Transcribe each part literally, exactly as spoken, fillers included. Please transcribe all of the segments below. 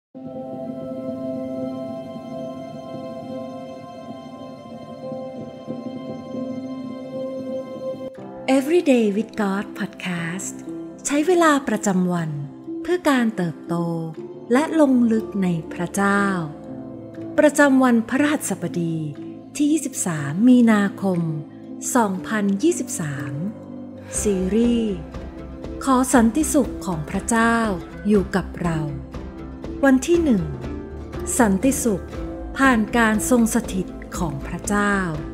Everyday with God Podcast ใช้เวลาประจำวันเพื่อการเติบโตและลงลึกในพระเจ้าประจำวันพฤหัสบดีที่ยี่สิบสามมีนาคมสองพันยี่สิบสามซีรีส์ขอสันติสุขของพระเจ้าอยู่กับเราวันที่หนึ่งสันติสุขผ่านการทรงสถิตของพระเจ้า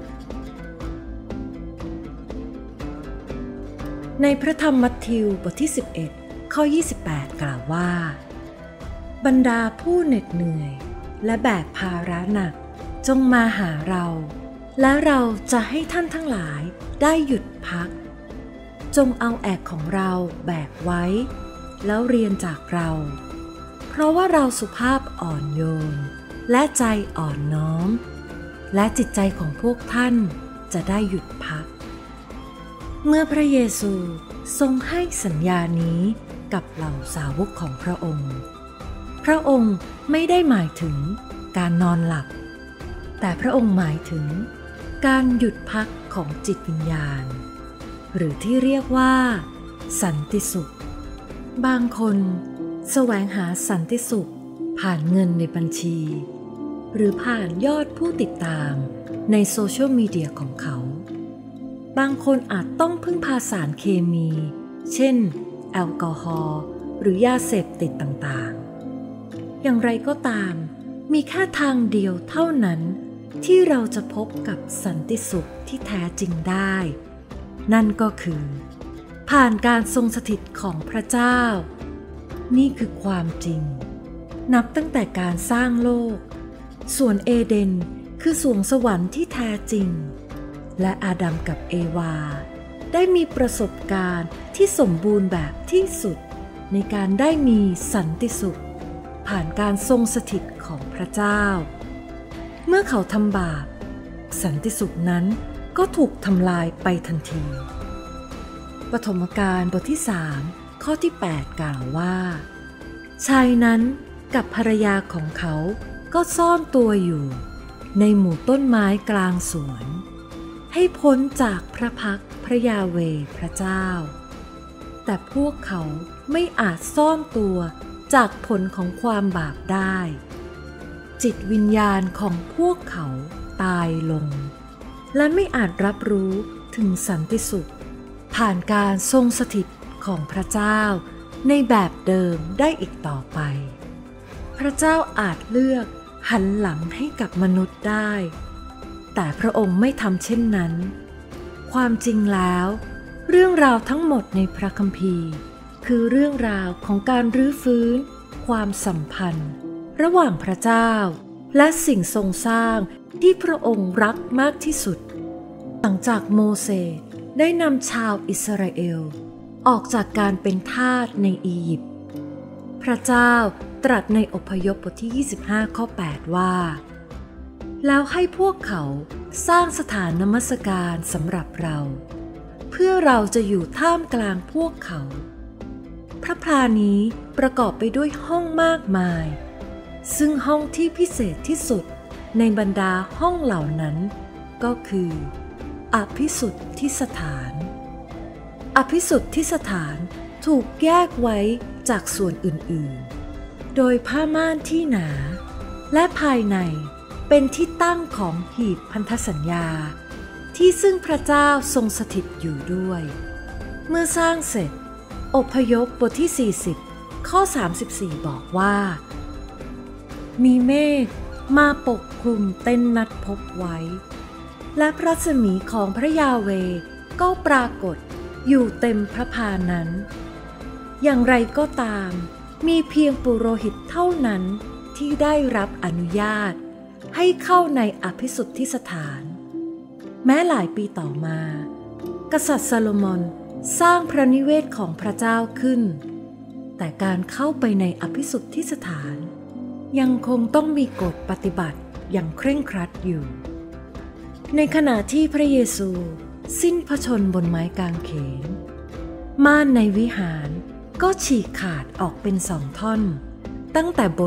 ในพระธรรมมัทธิวบทที่สิบเอ็ดข้อยี่สิบแปดกล่าวว่าบรรดาผู้เหน็ดเหนื่อยและแบกภาระหนักจงมาหาเราและเราจะให้ท่านทั้งหลายได้หยุดพักจงเอาแอกของเราแบกไว้แล้วเรียนจากเราเพราะว่าเราสุภาพอ่อนโยนและใจอ่อนน้อมและจิตใจของพวกท่านจะได้หยุดพักเมื่อพระเยซูทรงให้สัญญานี้กับเหล่าสาวกของพระองค์พระองค์ไม่ได้หมายถึงการนอนหลับแต่พระองค์หมายถึงการหยุดพักของจิตวิญญาณหรือที่เรียกว่าสันติสุขบางคนแสวงหาสันติสุขผ่านเงินในบัญชีหรือผ่านยอดผู้ติดตามในโซเชียลมีเดียของเขาบางคนอาจต้องพึ่งพาสารเคมีเช่นแอลกอฮอล์หรือยาเสพติดต่างๆอย่างไรก็ตามมีแค่ทางเดียวเท่านั้นที่เราจะพบกับสันติสุขที่แท้จริงได้นั่นก็คือผ่านการทรงสถิตของพระเจ้านี่คือความจริงนับตั้งแต่การสร้างโลกส่วนเอเดนคือสวงสวรรค์ที่แท้จริงและอาดัมกับเอวาได้มีประสบการณ์ที่สมบูรณ์แบบที่สุดในการได้มีสันติสุขผ่านการทรงสถิตของพระเจ้าเมื่อเขาทำบาปสันติสุขนั้นก็ถูกทำลายไปทันทีปฐมกาลบทที่สามข้อที่แปดกล่าวว่าชายนั้นกับภรรยาของเขาก็ซ่อนตัวอยู่ในหมู่ต้นไม้กลางสวนให้พ้นจากพระพักตร์พระยาเวห์พระเจ้าแต่พวกเขาไม่อาจซ่อนตัวจากผลของความบาปได้จิตวิญญาณของพวกเขาตายลงและไม่อาจรับรู้ถึงสันติสุขผ่านการทรงสถิตของพระเจ้าในแบบเดิมได้อีกต่อไปพระเจ้าอาจเลือกหันหลังให้กับมนุษย์ได้แต่พระองค์ไม่ทำเช่นนั้นความจริงแล้วเรื่องราวทั้งหมดในพระคัมภีร์คือเรื่องราวของการรื้อฟื้นความสัมพันธ์ระหว่างพระเจ้าและสิ่งทรงสร้างที่พระองค์รักมากที่สุดหลังจากโมเสสได้นำชาวอิสราเอลออกจากการเป็นทาสในอียิปต์พระเจ้าตรัสในอพยพบทที่ยี่สิบห้าข้อแปดว่าแล้วให้พวกเขาสร้างสถานนมัสการสำหรับเราเพื่อเราจะอยู่ท่ามกลางพวกเขาพระพลานี้ประกอบไปด้วยห้องมากมายซึ่งห้องที่พิเศษที่สุดในบรรดาห้องเหล่านั้นก็คืออภิสุทธิสถานอภิสุทธิสถานถูกแยกไว้จากส่วนอื่นๆโดยผ้าม่านที่หนาและภายในเป็นที่ตั้งของหีบพันธสัญญาที่ซึ่งพระเจ้าทรงสถิตอยู่ด้วยเมื่อสร้างเสร็จอพยพบทที่สี่สิบข้อสามสิบสี่บอกว่ามีเมฆมาปกคลุมเต็นท์นัดพบไว้และพระรัศมีของพระยาเวห์ก็ปรากฏอยู่เต็มพระพานั้นอย่างไรก็ตามมีเพียงปุโรหิตเท่านั้นที่ได้รับอนุญาตให้เข้าในอภิสุทธิสถานแม้หลายปีต่อมากษัตริย์ซาโลมอนสร้างพระนิเวศของพระเจ้าขึ้นแต่การเข้าไปในอภิสุทธิสถานยังคงต้องมีกฎปฏิบัติอย่างเคร่งครัดอยู่ในขณะที่พระเยซูสิ้นพระชนม์บนไม้กางเขนม่านในวิหารก็ฉีกขาดออกเป็นสองท่อนตั้งแต่บน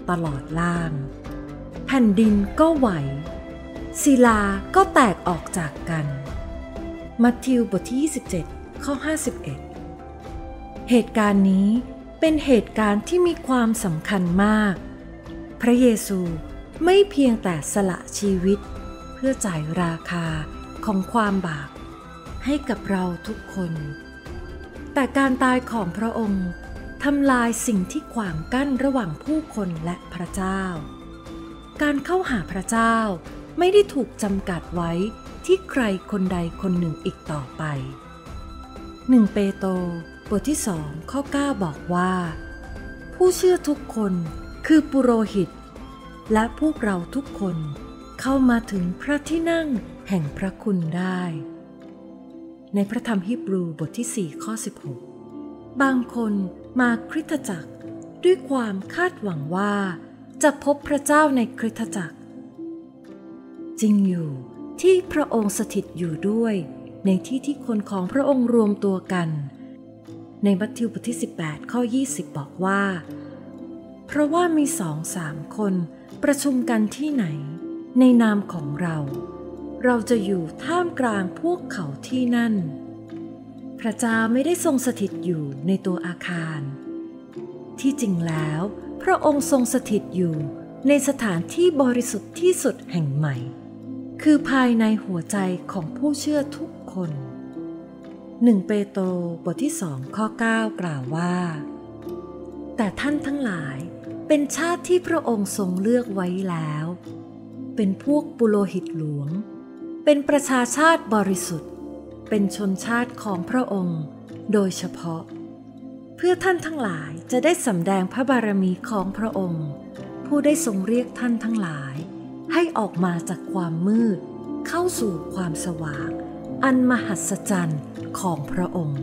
ตลอดล่างแผ่นดินก็ไหวศิลาก็แตกออกจากกันมัทธิวบทที่ยี่สิบเจ็ดข้อห้าสิบเอ็ดเหตุการณ์นี้เป็นเหตุการณ์ที่มีความสำคัญมากพระเยซูไม่เพียงแต่สละชีวิตเพื่อจ่ายราคาของความบาปให้กับเราทุกคนแต่การตายของพระองค์ทำลายสิ่งที่ขวางกั้นระหว่างผู้คนและพระเจ้าการเข้าหาพระเจ้าไม่ได้ถูกจำกัดไว้ที่ใครคนใดคนหนึ่งอีกต่อไปหนึ่งเปโตรบทที่สองข้อเก้าบอกว่าผู้เชื่อทุกคนคือปุโรหิตและพวกเราทุกคนเข้ามาถึงพระที่นั่งแห่งพระคุณได้ในพระธรรมฮีบรูบทที่สี่ข้อสิบหกบางคนมาคริสตจักรด้วยความคาดหวังว่าจะพบพระเจ้าในคริสตจักรจริงอยู่ที่พระองค์สถิตอยู่ด้วยในที่ที่คนของพระองค์รวมตัวกันในมัทธิวบทที่สิบแปดข้อยี่สิบบอกว่าเพราะว่ามีสองสามคนประชุมกันที่ไหนในนามของเราเราจะอยู่ท่ามกลางพวกเขาที่นั่นพระเจ้าไม่ได้ทรงสถิตอยู่ในตัวอาคารที่จริงแล้วพระองค์ทรงสถิตอยู่ในสถานที่บริสุทธิ์ที่สุดแห่งใหม่คือภายในหัวใจของผู้เชื่อทุกคนหนึ่งเปโตรบทที่สองข้อเก้ากล่าวว่าแต่ท่านทั้งหลายเป็นชาติที่พระองค์ทรงเลือกไว้แล้วเป็นพวกปุโรหิตหลวงเป็นประชาชาติบริสุทธิ์เป็นชนชาติของพระองค์โดยเฉพาะเพื่อท่านทั้งหลายจะได้สำแดงพระบารมีของพระองค์ผู้ได้ทรงเรียกท่านทั้งหลายให้ออกมาจากความมืดเข้าสู่ความสว่างอันมหัศจรรย์ของพระองค์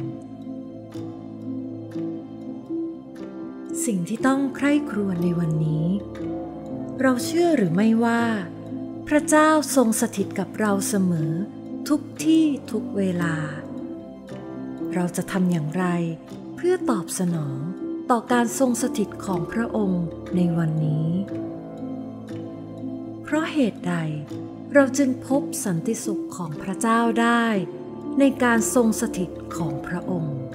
สิ่งที่ต้องใคร่ครวญในวันนี้เราเชื่อหรือไม่ว่าพระเจ้าทรงสถิตกับเราเสมอทุกที่ทุกเวลาเราจะทำอย่างไรเพื่อตอบสนองต่อการทรงสถิตของพระองค์ในวันนี้เพราะเหตุใดเราจึงพบสันติสุขของพระเจ้าได้ในการทรงสถิตของพระองค์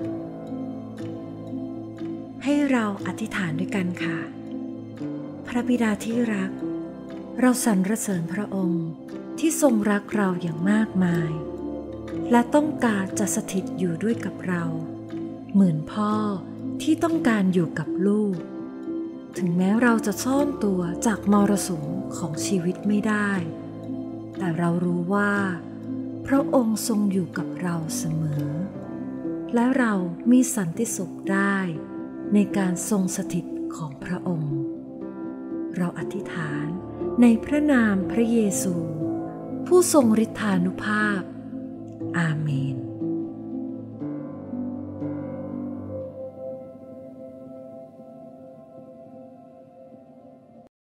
ให้เราอธิษฐานด้วยกันค่ะพระบิดาที่รักเราสรรเสริญพระองค์ที่ทรงรักเราอย่างมากมายและต้องการจะสถิตอยู่ด้วยกับเราเหมือนพ่อที่ต้องการอยู่กับลูกถึงแม้เราจะซ่อนตัวจากมรสุมของชีวิตไม่ได้แต่เรารู้ว่าพระองค์ทรงอยู่กับเราเสมอและเรามีสันติสุขได้ในการทรงสถิตของพระองค์เราอธิษฐานในพระนามพระเยซูผู้ทรงฤทธานุภาพอาเมน